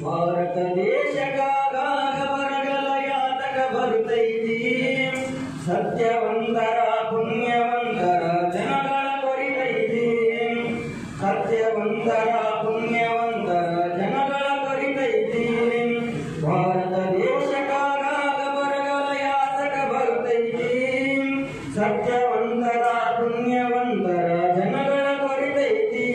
ಭಾರತ ದೇಶಕ್ಕಾಗ ಬರಗಲ ಯಾತಕ ಬರುತ್ತೈತಿ ಸತ್ಯವಂತರ ಪುಣ್ಯವಂತರ ಜನಗಳ ಕೊರಿತೈತಿ ಸತ್ಯವಂತರ ಪುಣ್ಯವಂತರ ಜನಗಳ ಕೊರಿತೈತಿ ಭಾರತ ದೇಶಕ್ಕಾಗ ಬರಗಲ ಯಾತಕ ಬರುತ್ತೈತಿ ಸತ್ಯವಂತರ ಪುಣ್ಯವಂತರ ಜನಗಳ ಕೊರಿತೈತಿ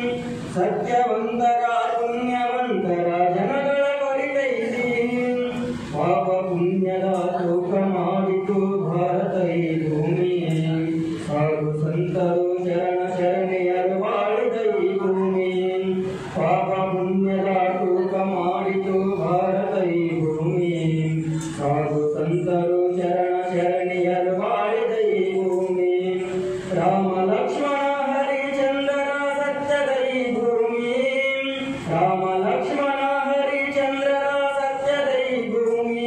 ಸತ್ಯವಂತರ ಪುಣ್ಯವಂತರ ಜನಗಳ ಕೊರಿತೈತಿ ಪಾಪ ಪುಣ್ಯದ ತೂಕ ಮಾಡಿತು ಭಾರತ ಈ ಭೂಮಿ ಹಾಗೂ ಸಂತರು ಶರಣ ಶರಣೆಯರು ಬಾಳಿದ ಈ ಭೂಮಿ ಪಾಪ ಪುಣ್ಯದ ತೂಕ ಮಾಡಿತು ಭಾರತ ಈ ಭೂಮಿ ಹಾಗೂ ಸಂತರು ಶರಣ ಶರಣೆಯರು ಬಾಳಿದ ಈ ಭೂಮಿ ರಾಮ ಲಕ್ಷ್ಮಣ ಹರಿಚಂದ್ರರ ಸತ್ಯದ ಈ ಭೂಮಿ ರಾಮ ಲಕ್ಷ್ಮಣ ಹರಿಚಂದ್ರರ ಸತ್ಯದ ಈ ಭೂಮಿ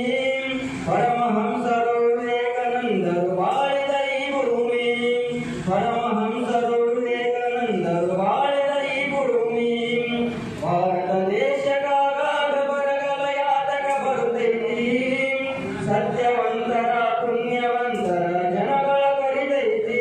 ಪರಮಹಂಸರು ವಿವೇಕಾನಂದರು ಬಾಳಿದ ಈ ಭೂಮಿ ಪರಮಹಂಸರು ವಿವೇಕಾನಂದರು ಬಾಳಿದ ಈ ಭೂಮಿ ಭಾರತ ದೇಶಕ್ಕಾಗ ಬರಗಲ ಯಾತಕ ಬರುತ್ತೈತಿ ಸತ್ಯವಂತರ ಪುಣ್ಯವಂತರ ಜನಗಳ ಕೊರಿತೈತಿ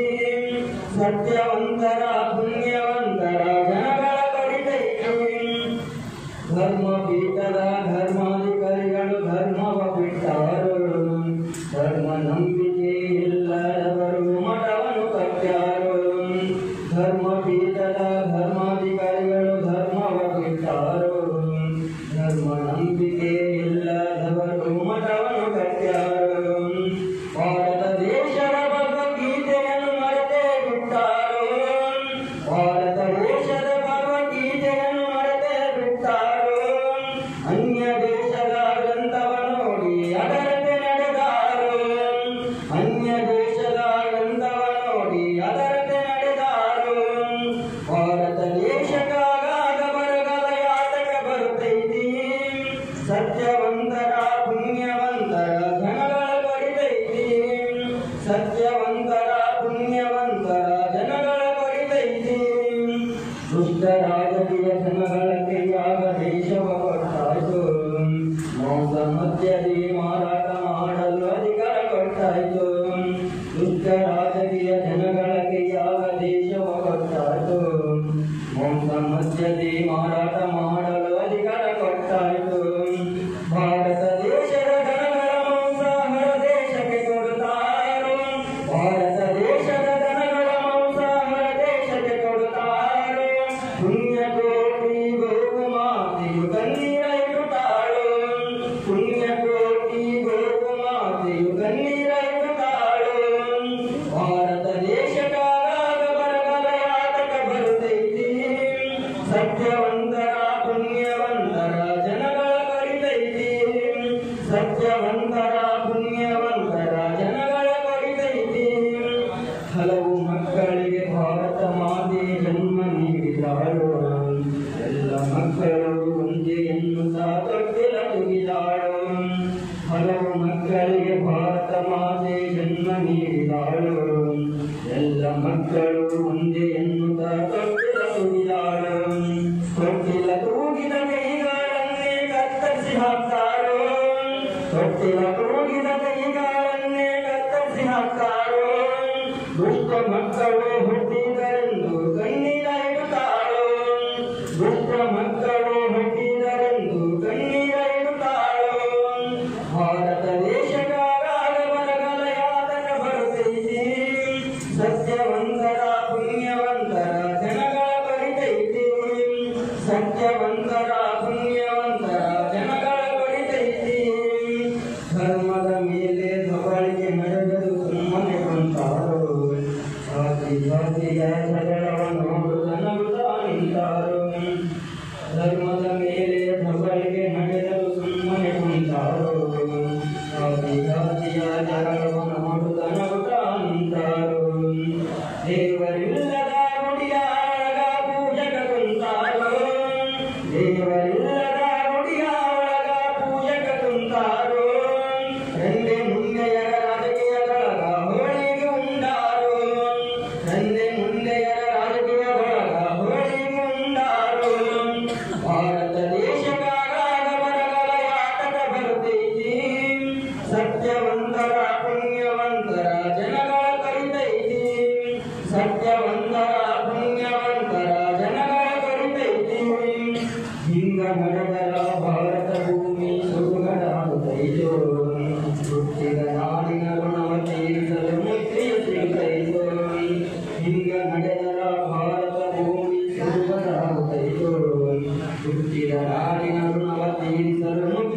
ಸತ್ಯವಂತರ ಪುಣ್ಯವಂತರ ಜನಗಳ ಕೊರಿತೈತಿ ಧರ್ಮ ಪೀಠದ ಧರ್ಮಾಧಿಕಾರಿಗಳು ಧರ್ಮವ ಬಿಟ್ಟಾರು ಧರ್ಮ ನಂಬಿಕೆ ಇಲ್ಲದವರು ಮಠವನ್ನು ಕಟ್ಟ್ಯಾರು ಧರ್ಮ ಪೀಠದ ಧರ್ಮಾಧಿಕಾರಿಗಳು ಧರ್ಮವ ಬಿಟ್ಟಾರು ಧರ್ಮ ನಂಬಿಕೆ ಇಲ್ಲದವರು ಮಠವನ್ನು ಕಟ್ಟ್ಯಾರು ಭಾರತ ದೇಶದ ಭಗವದ್ಗೀತೆಯನ್ನು ಮರೆತೇ ಬಿಟ್ಟಾರು ಭಾರತ ದೇಶದ ಭಗವದ್ಗೀತೆಯನ್ನು ಮರೆತೇ ಬಿಟ್ಟಾರು ಅನ್ಯ ದೇಶದ ಗ್ರಂಥವ ನೋಡಿ ಅದರಂತೆ ನಡೆದಾರು ಅನ್ಯ ದೇಶದ ಗ್ರಂಥವ ನೋಡಿ ಅದರಂತೆ ನಡೆದಾರು ಭಾರತ ದೇಶಕ್ಕಾಗ ಬರಗಲ ಯಾತಕ ಬರುತ್ತೈತಿ ಸತ್ಯವಂತರ ಪುಣ್ಯವಂತರ ಜನಗಳ ಕೊರಿತೈತಿ ಸತ್ಯವಂತರ ಪುಣ್ಯವಂತರ ಜನಗಳ ಕೊರಿತೈತಿ ದುಷ್ಟ ರಾಜಕೀಯ ಜನಗಳ ಕೈಯಾಗ ದೇಶವ ಕೊಟ್ಟಾಯ್ತು ಮೋಸ ಮದ್ಯದಿ ಮಾರಾಟ ಮಾಡಲು ಅಧಿಕಾರ ಕೊಟ್ಟಾಯ್ತು ದುಷ್ಟ ರಾಜಕೀಯ ಜನಗಳ ಕೈಯಾಗ ದೇಶವ ಕೊಟ್ಟಾಯ್ತು ಮೋಸ ಮದ್ಯದಿ ಮಾರಾಟ ಮಾಡಲು ಅಧಿಕಾರ ಕೊಟ್ಟಾಯ್ತು ಭಾರತ ದೇಶದ ಜನಗಳ ಮಾಂಸ ಹೊರ ದೇಶಕ್ಕೆ ಕೊಡುತ್ತಾರೋ ಭಾರತ ದೇಶದ ಜನಗಳ ಮಾಂಸ ಹೊರ ದೇಶಕ್ಕೆ ಕೊಡುತ್ತಾರೋ ಪುಣ್ಯಕೋಟಿ ಗೋವು ಮಾತೆಯು ಕಣ್ಣೀರ ಇಡುತ್ತಾಳು ಪುಣ್ಯಕೋಟಿ ಗೋವು ಮಾತೆಯು ಕಣ್ಣೀರ ಇಡುತ್ತಾಳು ಭಾರತ ದೇಶಕ್ಕಾಗ ಬರಗಲ ಯಾತಕ ಬರುತ್ತೈತಿ ಸತ್ಯವಂತರ ಪುಣ್ಯವಂತರ ಜನಗಳ ಕೊರಿತೈತಿ ಸತ್ಯವಂತರ ಪುಣ್ಯವಂತರ ಜನಗಳ ಕೊರಿತೈತಿ ಹಲವು ಮಕ್ಕಳಿಗೆ ಭಾರತ ಮಾತೆ ಜನ್ಮ ನೀಡಿದಾಳು ಎಲ್ಲ ಮಕ್ಕಳು ಒಂದೇ ಎನ್ನುತ್ತಾ ತೊಟ್ಟಿಲ ತುಗಿದಾಳು ಹಲವು ಮಕ್ಕಳಿಗೆ ಭಾರತ ಮಾತೆ ಜನ್ಮ ನೀಡಿದಾಳು ಎಲ್ಲ ಮಕ್ಕಳು ಒಂದೇ ಎನ್ನುತ್ತಾ ತೊಟ್ಟಿಲ ತುಗಿದಾಳು ತೊಟ್ಟಿಲ ತೂಗಿದ ಕೈಗಳನ್ನೇ ಕತ್ತರಿಸಿ ಹಾಕ್ತಾರೋ ತೊಟ್ಟಿಲ ತೂಗಿದ ಕೈಗಳನ್ನೇ ಕತ್ತರಿಸಿ ಹಾಕ್ತಾರೋ ದುಷ್ಟ ಮಕ್ಕಳು ಹುಟ್ಟಿದರೆಂದು ಕಣ್ಣೀರ ಇಡುತ್ತಾಳೋ ದುಷ್ಟ ಮಕ್ಕಳು ಹುಟ್ಟಿದರೆಂದು ಕಣ್ಣೀರ ಇಡುತ್ತಾಳೋ ಭಾರತ ದೇಶಕ್ಕಾಗ ಬರಗಲ ಯಾತಕ ಬರುತ್ತೈತಿ ಸತ್ಯವಂತರ ಪುಣ್ಯವಂತರ ಜನಗಳ ಕೊರಿತೈತಿ ಸತ್ಯವಂತರ ಪುಣ್ಯವಂತರ ಜನಗಳ ಕೊರಿತೈತಿ ಧರ್ಮದ ಮೇಲೆ ದಬ್ಬಾಳಿಕೆ ನಡೆದರೂ ಸುಮ್ಮನೆ ಕುಂತಾರೋ ಜಾತಿ ಜಾತಿಯ ಜಗಳವನ್ನು ನಗುತ್ತಾ ನಿಂತಾರೋ ಧರ್ಮದ ಮೇಲೆ ದಬ್ಬಾಳಿಕೆ ನಡೆದರೂ ಸುಮ್ಮನೆ ಕುಂತಾರೋ ಜಾತಿ ಜಾತಿಯ ಜಗಳವನ್ನು ನಗುತ್ತಾ ನಿಂತಾರೋ ದೇವರಿಲ್ಲದ ಗುಡಿಯಾಗ ಪೂಜಕ ಕುಂತಾರೋ ದೇವರಿಲ್ಲದ ಗುಡಿಯಾಗ ಪೂಜಕ ಕುಂತಾರೋ ತಂದೆ ಮುಂದೆಯರ ರಾಜಕೀಯಗಳ ಹೋಳಿಗೆ ಉಂಡಾರೋ ತಂದೆ ಮುಂದೆಯರ ರಾಜಕೀಯಗಳ ಪುಣ್ಯವಂತರ ಜನಗಳ ಕರಿತೈತಿ ಹಿಂಗ ನಡೆದರ ಭಾರತ ಭೂಮಿ ಸುಡುಗಡಾಗುತ್ತೈತೋ ಹುಟ್ಟಿದ ನಾಡಿನ ಋಣವ ತೀರಿಸಲು ಮುಕ್ತಿಯ ಸಿಗುತ್ತೈತೋ ಹಿಂಗ ನಡೆದರ ಭಾರತ ಭೂಮಿ ಸುಡುಗಡಾಗುತ್ತೈತೋ ಹುಟ್ಟಿದ ನಾಡಿನ ಋಣವ ತೀರಿಸಲು